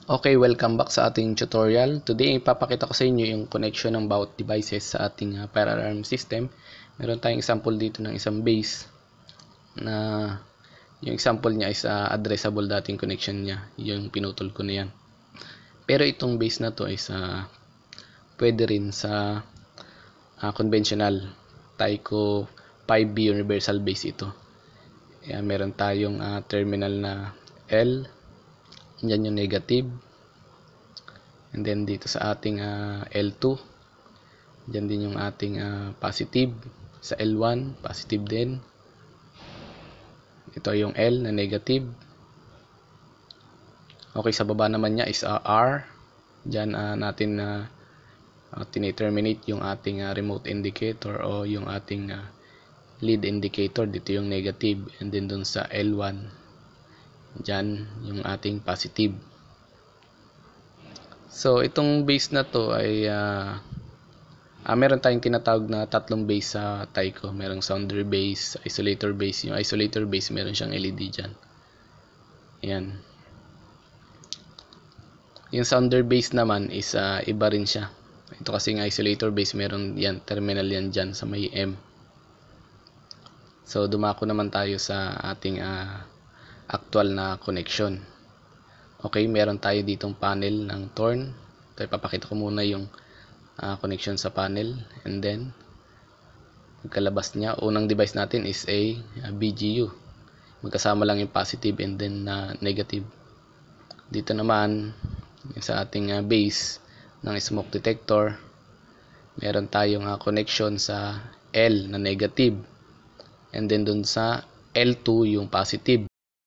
Okay, welcome back sa ating tutorial. Today, ipapakita ko sa inyo yung connection ng bawat devices sa ating fire alarm system. Meron tayong example dito ng isang base na yung example niya is addressable dating connection niya. Yung pinutol ko na yan. Pero itong base na to is pwede rin sa conventional Tyco 5B universal base ito. Ayan, meron tayong terminal na L. Yan yung negative. And then dito sa ating L2, dyan din yung ating positive. Sa L1, positive din. Ito yung L na negative. Okay, sa baba naman niya is R. Dyan natin tiniterminate yung ating remote indicator o yung ating lead indicator. Dito yung negative. And then dun sa L1, dyan yung ating positive. So itong base na to ay meron tayong tinatawag na tatlong base sa Tyco. Merong sounder base, isolator base. Yung isolator base meron siyang LED dyan. Ayan. Yung sounder base naman is iba rin siya. Ito kasi ng isolator base meron yan, terminal yan dyan sa may M. So dumako naman tayo sa ating actual na connection. Okay, meron tayo ditong panel ng Thorn. Ito, ipapakita ko muna yung connection sa panel. And then, pagkalabas niya, unang device natin is a BGU. Magkasama lang yung positive and then negative. Dito naman, sa ating base ng smoke detector, meron tayong connection sa L na negative. And then dun sa L2 yung positive.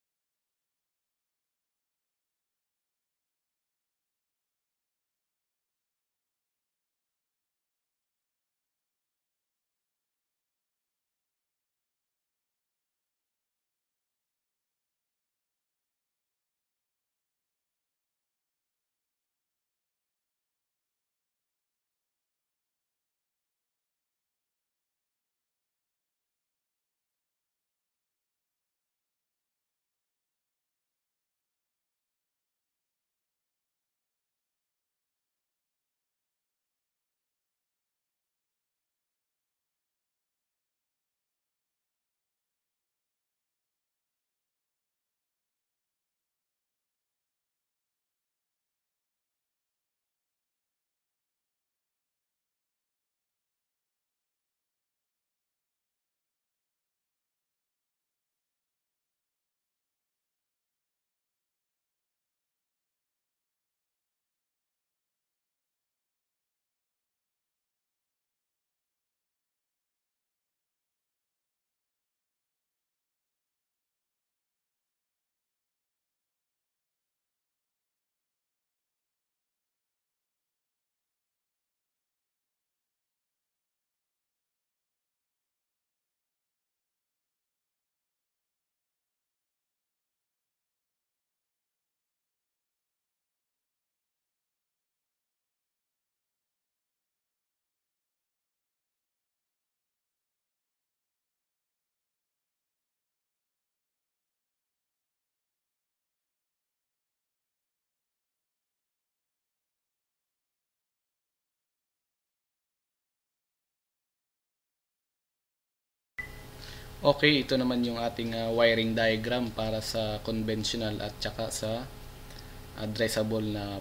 Okay, ito naman yung ating wiring diagram para sa conventional at saka sa addressable na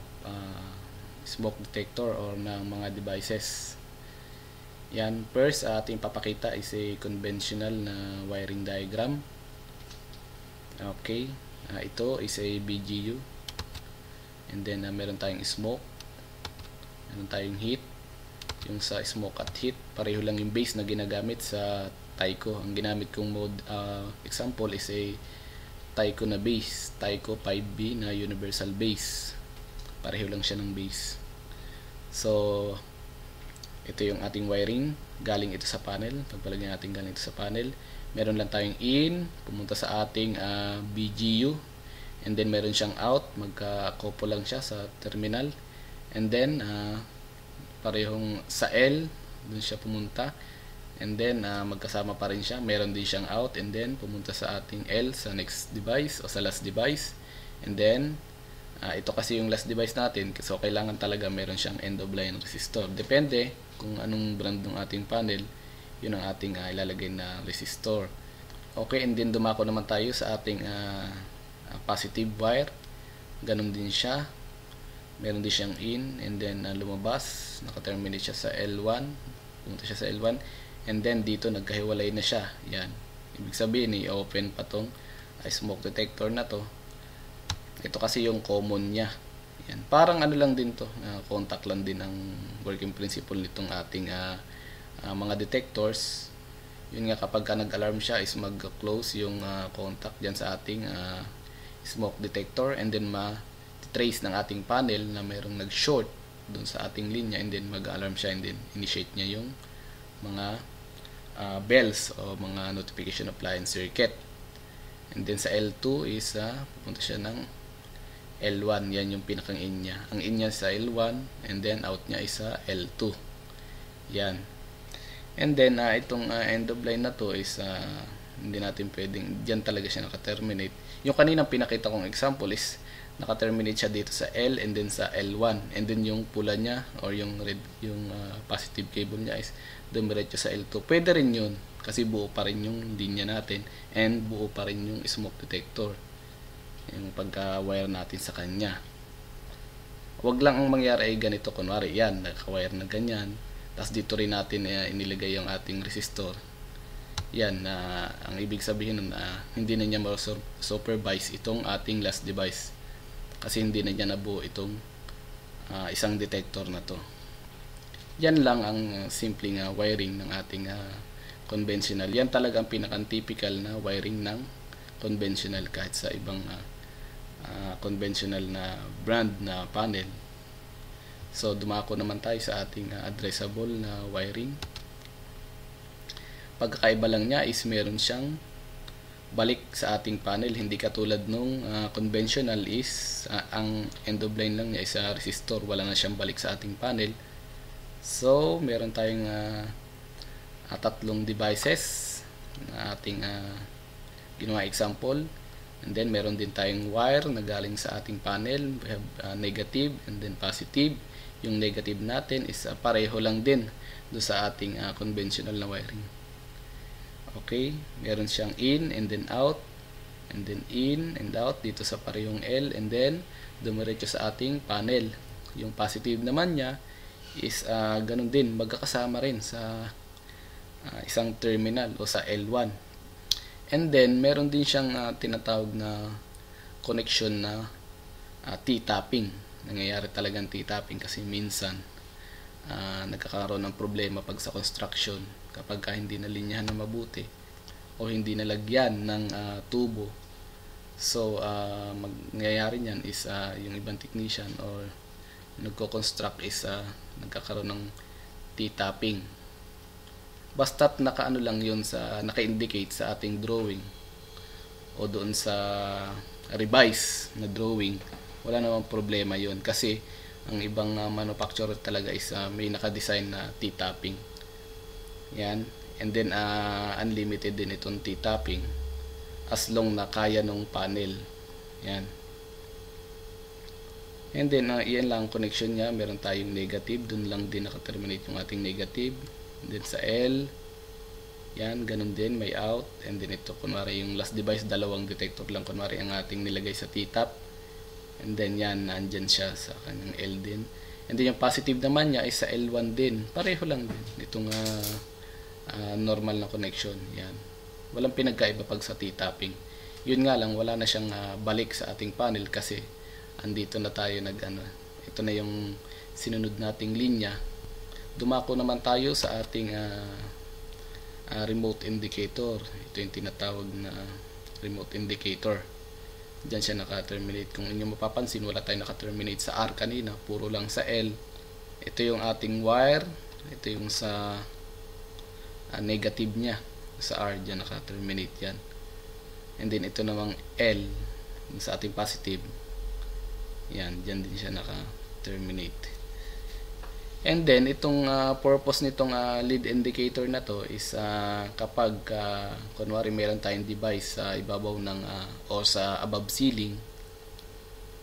smoke detector or ng mga devices. Yan, first ating papakita is a conventional na wiring diagram. Okay, ito is a BGU. And then meron tayong smoke, meron tayong heat. Yung sa smoke at heat, pareho lang yung base na ginagamit sa Tyco. Ang ginamit kong mode example is a Tyco na base, Tyco 5B na universal base. Pareho lang siya ng base. So ito yung ating wiring, galing ito sa panel. Pagpalagyan natin galing ito sa panel, meron lang tayong in, pumunta sa ating BGU, and then meron siyang out, magka-couple lang siya sa terminal. And then parehong sa L, dun siya pumunta. And then magkasama pa rin siya, meron din siyang out, and then pumunta sa ating L sa next device o sa last device. And then Ito kasi yung last device natin, so kailangan talaga meron siyang end of line resistor. Depende kung anong brand ng ating panel, yun ang ating ilalagay na resistor. Okay, and then dumako naman tayo sa ating positive wire. Ganun din siya. Meron din siyang in, and then lumabas, naka-terminate siya sa L1, pumunta siya sa L1, and then dito nagkahiwalay na siya. Yan. Ibig sabihin, i-open pa tong smoke detector na to. Ito kasi yung common niya. Yan. Parang ano lang din to, contact lang din ang working principle nitong ating mga detectors. Yun nga, kapag nag-alarm siya is mag-close yung contact dyan sa ating smoke detector, and then ma-trace ng ating panel na mayroong nag-short dun sa ating linya, and then mag-alarm siya, and then initiate niya yung mga bells o mga notification appliance circuit. And then sa L2 is pupunta siya ng L1, yan yung pinakang in niya. Ang in niya sa L1, and then out niya is sa L2. Yan. And then itong end of line na to is hindi natin pwedeng, diyan talaga siya naka-terminate. Yung kaninang pinakita kong example is naka-terminate siya dito sa L and then sa L1, and then yung pula niya or yung red, yung positive cable niya is dumiretso sa L2. Pwede rin yun kasi buo pa rin yung linya natin and buo pa rin yung smoke detector, yung pagka-wire natin sa kanya. Wag lang ang mangyari ay ganito, kunwari yan, naka-wire na ganyan, tapos dito rin natin inilagay yung ating resistor. Yan, ang ibig sabihin nun, hindi na niya ma-supervise itong ating last device kasi hindi na niya nabuo itong isang detector na to. Yan lang ang simpleng wiring ng ating conventional. Yan talaga ang pinaka-typical na wiring ng conventional kahit sa ibang conventional na brand na panel. So dumako naman tayo sa ating addressable na wiring. Pagkakaiba lang niya is meron siyang balik sa ating panel, hindi katulad nung conventional is ang end of line lang niya is resistor, wala na siyang balik sa ating panel. So meron tayong tatlong devices na ating ginawa example. And then meron din tayong wire na galing sa ating panel. We have negative and then positive. Yung negative natin is pareho lang din do sa ating conventional na wiring. Okay, meron siyang in and then out, and then in and out dito sa parehong L, and then dumiretso sa ating panel. Yung positive naman niya is ganun din, magkakasama rin sa isang terminal o sa L1. And then meron din siyang tinatawag na connection na T-tapping. Nangyayari talagang T-tapping kasi minsan nagkakaroon ng problema pag sa construction kapag hindi nalinyahan na mabuti o hindi nalagyan ng tubo. So mangyayari niyan is yung ibang technician or nagko-construct is nagkakaroon ng T-tapping. Basta't nakaano lang yun sa naka-indicate sa ating drawing o doon sa revise na drawing, wala namang problema yun kasi ang ibang manufacturer talaga is may naka-design na T-tapping. Yan. And then unlimited din itong T-tapping as long na kaya nung panel. Yan. And then iyan lang ang connection niya. Meron tayong negative, dun lang din naka-terminate yung ating negative. And then sa L, yan, ganun din, may out. And then ito, kunwari yung last device, dalawang detector lang kunwari ang ating nilagay sa T-tap. And then yan, nandyan siya sa kanyang L din. And then yung positive naman niya is sa L1 din. Pareho lang din itong normal na connection. Yan. Walang pinagkaiba pag sa T-tapping. Yun nga lang, wala na siyang balik sa ating panel kasi andito na tayo ito na yung sinunod nating linya. Dumako naman tayo sa ating remote indicator. Ito yung tinatawag na remote indicator. Diyan siya naka-terminate. Kung inyo mapapansin, wala tayong naka-terminate sa R kanina, puro lang sa L. Ito yung ating wire. Ito yung sa negative niya. Sa R, diyan naka-terminate yan. And then ito namang L, yung sa ating positive. Yan, diyan din siya naka-terminate. And then itong purpose nitong lead indicator na to is kapag kunwari meron tayong device sa ibabaw ng o sa above ceiling,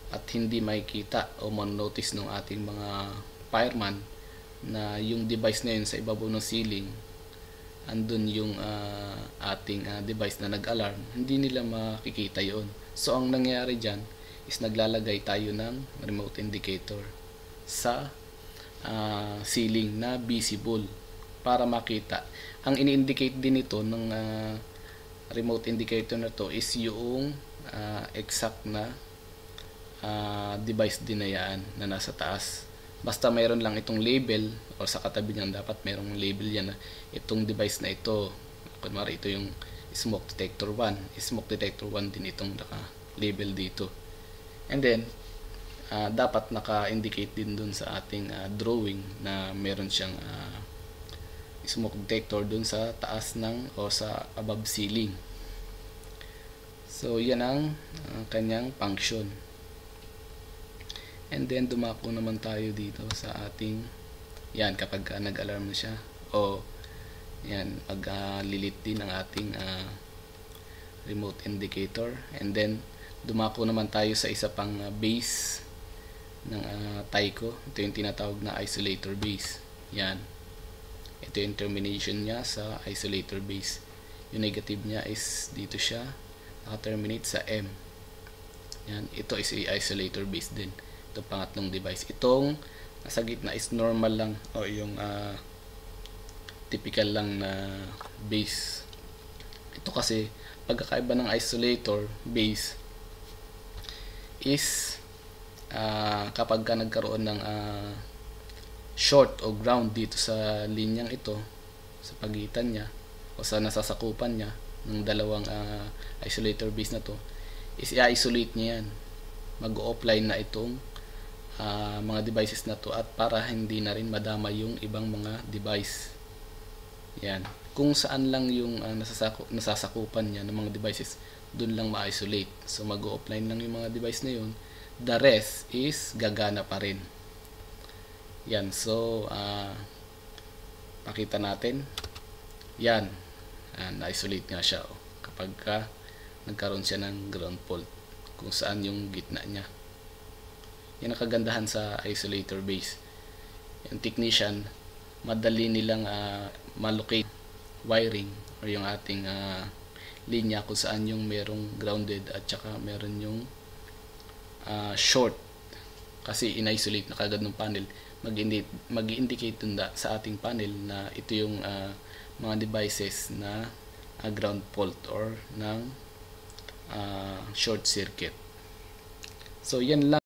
at hindi makikita o man-notice ng ating mga fireman na yung device na yun sa ibabaw ng ceiling, andun yung ating device na nag-alarm, hindi nila makikita yon. So ang nangyayari dyan is naglalagay tayo ng remote indicator sa ceiling na visible para makita. Ang ini-indicate din ito ng remote indicator na to is yung exact na device din na yan na nasa taas. Basta mayroon lang itong label, o sa katabi niyan dapat mayroong label yan na itong device na ito, kunwari ito yung smoke detector 1, smoke detector 1 din itong naka-label dito. And then dapat naka-indicate din dun sa ating drawing na meron siyang smoke detector dun sa taas ng o sa above ceiling. So yan ang kanyang function. And then dumako naman tayo dito sa ating yan, kapag nag-alarm na siya, o yan, maglilit din ang ating remote indicator. And then dumako naman tayo sa isa pang base ng Tyco. Ito yung tinatawag na isolator base. Yan, ito yung termination niya sa isolator base. Yung negative niya is dito siya, naka-terminate sa M. Yan, ito is isolator base din. Ito pangatlong device. Itong nasa gitna is normal lang, o yung typical lang na base. Ito kasi pagkakaiba ng isolator base is kapag ka nagkaroon ng short o ground dito sa linyang ito, sa pagitan niya o sa nasasakupan niya ng dalawang isolator base na to, is i-isolate niya yan. Mag-offline na itong mga devices na to, at para hindi na rin madama yung ibang mga device. Yan, kung saan lang yung nasasakupan niya ng mga devices, dun lang ma-isolate. So mag-offline lang yung mga device na yun, the rest is gagana pa rin. Yan, so pakita natin. Yan, na-isolate nga siya kapag nagkaroon siya ng ground fault, kung saan yung gitna niya. Yan ang kagandahan sa isolator base. Yung technician, madali nilang malocate wiring or yung ating linya kung saan yung merong grounded at saka meron yung short, kasi in-isolate na kagad ng panel. Mag-indicate dun sa ating panel na ito yung mga devices na ground fault or ng short circuit. So yan lang.